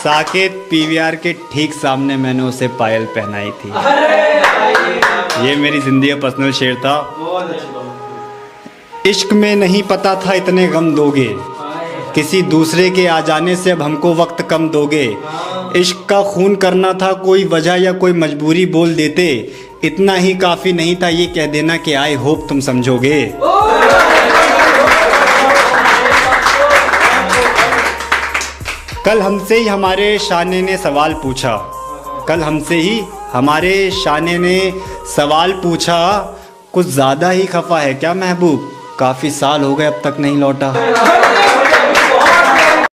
Saket PVR के ठीक सामने मैंने उसे पायल पहनाई थी। ये मेरी जिंदगी का पर्सनल शेर था। इश्क में नहीं पता था इतने गम दोगे, किसी दूसरे के आ जाने से अब हमको वक्त कम दोगे। इश्क का खून करना था, कोई वजह या कोई मजबूरी बोल देते, इतना ही काफ़ी नहीं था ये कह देना कि आई होप तुम समझोगे। कल हमसे ही हमारे शाने ने सवाल पूछा, कल हमसे ही हमारे शाने ने सवाल पूछा, कुछ ज़्यादा ही खफा है क्या महबूब, काफ़ी साल हो गए अब तक नहीं लौटा।